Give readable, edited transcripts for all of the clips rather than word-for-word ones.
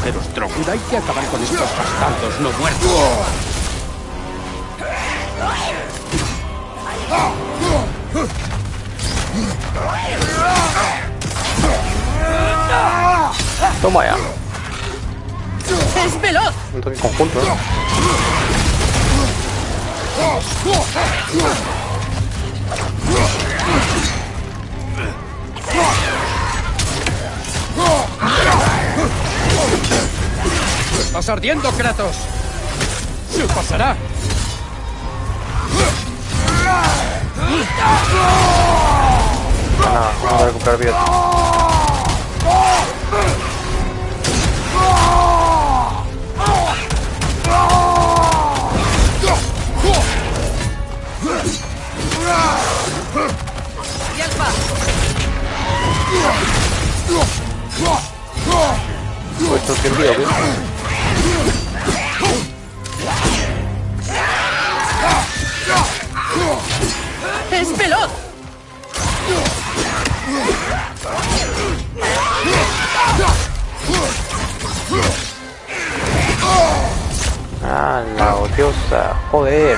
mensajero Strongwood. Hay que acabar con estos bastardos no muertos. Toma ya. ¡Es veloz! Un toque conjunto, ¿no? ¡Estás ardiendo, Kratos! ¡Se pasará! Nada, vamos a recuperar vida. ¡Y alfa! Pues no tiene vida, tío. ¡Es veloz! Ah, la odiosa. Joder.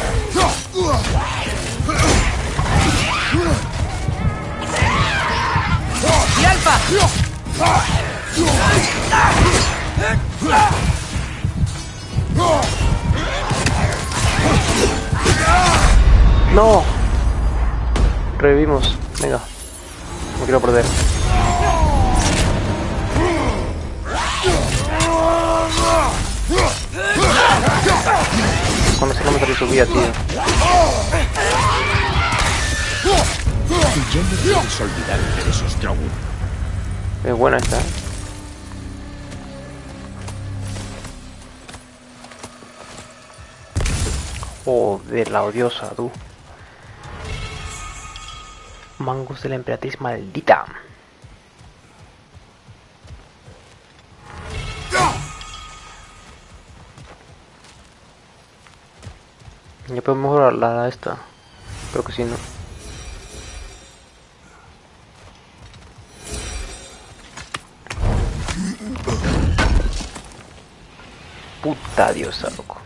¡Y alfa! No. Revivimos. Venga. No quiero perder. Cuando se no me salió su vida, tío. Y ya no puedes olvidarte de esos Strongwood. Es buena esta, ¿eh? Joder, la odiosa, tú. Mangos de la emperatriz maldita. Ya puedo mejorar la esta. Creo que sí, ¿no? Puta diosa, loco.